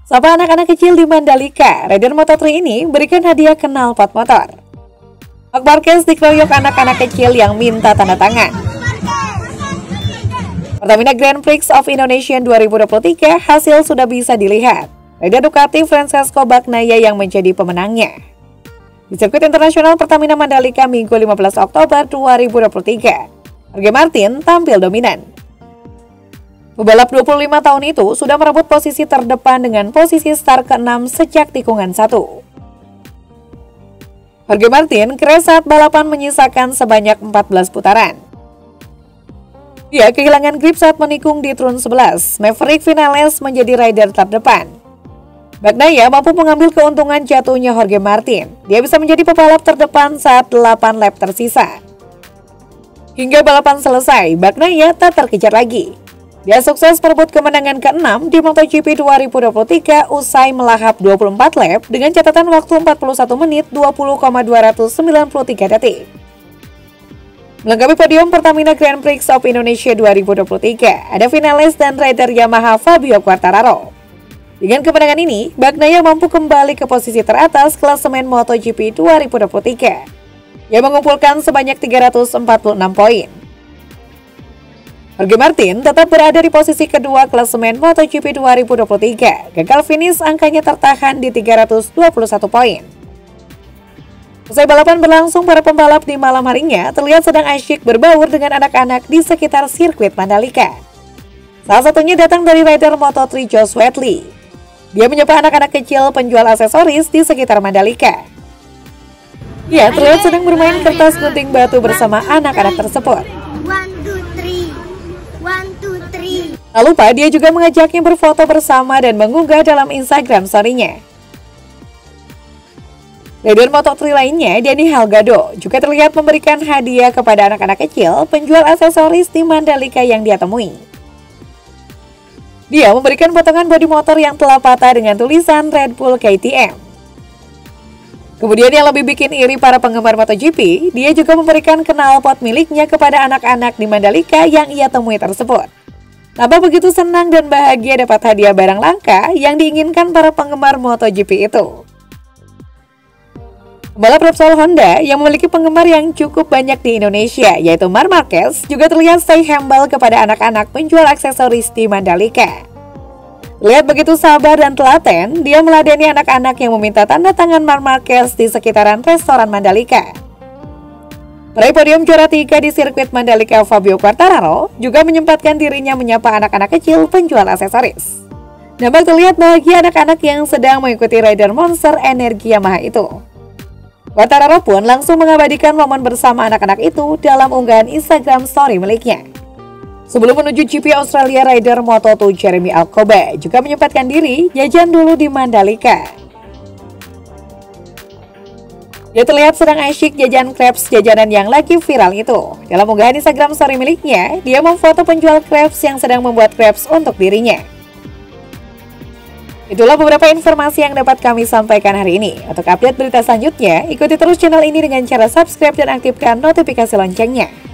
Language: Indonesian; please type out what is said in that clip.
Sapa anak-anak kecil di Mandalika, rider Moto3 ini berikan hadiah knalpot motor. Marc Marquez dikeroyok anak-anak kecil yang minta tanda tangan. Pertamina Grand Prix of Indonesia 2023 hasil sudah bisa dilihat. Rider Ducati Francesco Bagnaia yang menjadi pemenangnya. Di sirkuit internasional Pertamina Mandalika Minggu 15 Oktober 2023, Jorge Martin tampil dominan. Pebalap 25 tahun itu sudah merebut posisi terdepan dengan posisi start ke-6 sejak tikungan 1. Jorge Martin keras saat balapan menyisakan sebanyak 14 putaran. Dia kehilangan grip saat menikung di turun 11. Maverick Vinales menjadi rider terdepan. Bagnaia mampu mengambil keuntungan jatuhnya Jorge Martin. Dia bisa menjadi pebalap terdepan saat 8 lap tersisa. Hingga balapan selesai, Bagnaia tak terkejar lagi. Dia sukses merebut kemenangan ke-6 di MotoGP 2023 usai melahap 24 lap dengan catatan waktu 41 menit 20,293 detik. Melengkapi podium Pertamina Grand Prix of Indonesia 2023, ada Vinales dan rider Yamaha Fabio Quartararo. Dengan kemenangan ini, Bagnaia mampu kembali ke posisi teratas klasemen MotoGP 2023, yang mengumpulkan sebanyak 346 poin. Jorge Martin tetap berada di posisi kedua klasemen MotoGP 2023. Gagal finish, angkanya tertahan di 321 poin. Usai balapan berlangsung, para pembalap di malam harinya terlihat sedang asyik berbaur dengan anak-anak di sekitar sirkuit Mandalika. Salah satunya datang dari rider Moto3 Josh Wheatley. Dia menyapa anak-anak kecil penjual aksesoris di sekitar Mandalika. Dia terlihat sedang bermain kertas gunting batu bersama anak-anak tersebut. Tak lupa, dia juga mengajaknya berfoto bersama dan mengunggah dalam Instagram story-nya. Rider Moto3 lainnya, Dani Halgado, juga terlihat memberikan hadiah kepada anak-anak kecil penjual aksesoris di Mandalika yang dia temui. Dia memberikan potongan bodi motor yang telah patah dengan tulisan Red Bull KTM. Kemudian yang lebih bikin iri para penggemar MotoGP, dia juga memberikan knalpot miliknya kepada anak-anak di Mandalika yang ia temui tersebut. Tampak begitu senang dan bahagia dapat hadiah barang langka yang diinginkan para penggemar MotoGP itu. Pembalap Repsol Honda yang memiliki penggemar yang cukup banyak di Indonesia, yaitu Marc Marquez, juga terlihat stay humble kepada anak-anak penjual aksesoris di Mandalika. Lihat begitu sabar dan telaten, dia meladeni anak-anak yang meminta tanda tangan Marc Marquez di sekitaran restoran Mandalika. Peraih podium juara 3 di sirkuit Mandalika Fabio Quartararo juga menyempatkan dirinya menyapa anak-anak kecil penjual aksesoris. Nampak terlihat bahagia anak-anak yang sedang mengikuti rider Monster Energi Yamaha itu. Quartararo pun langsung mengabadikan momen bersama anak-anak itu dalam unggahan Instagram story miliknya. Sebelum menuju GP Australia, rider Moto2 Jeremy Alcoba juga menyempatkan diri jajan dulu di Mandalika. Dia terlihat sedang asyik jajan crepes jajanan yang lagi viral itu. Dalam unggahan Instagram story miliknya, dia memfoto penjual crepes yang sedang membuat crepes untuk dirinya. Itulah beberapa informasi yang dapat kami sampaikan hari ini. Untuk update berita selanjutnya, ikuti terus channel ini dengan cara subscribe dan aktifkan notifikasi loncengnya.